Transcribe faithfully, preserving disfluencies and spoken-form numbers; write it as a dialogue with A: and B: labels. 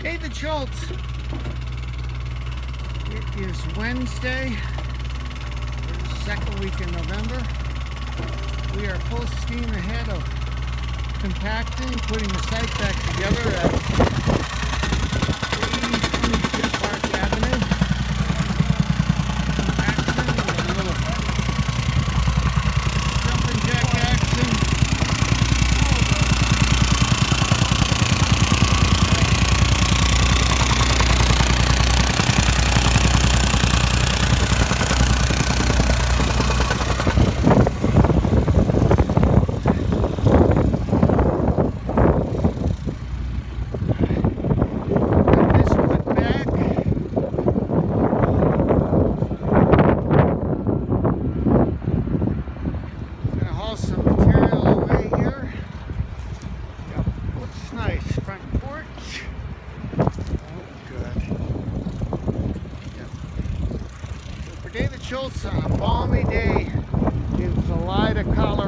A: David Schultz. It is Wednesday, the second week in November. We are full steam ahead of compacting, putting the site back together at three twenty-two Park Avenue. Action with a little jumping jack action. Some material away here. Yep. Looks nice. Front porch. Oh, good. Yep. So for David Schultz on a balmy day in Salida, Colorado.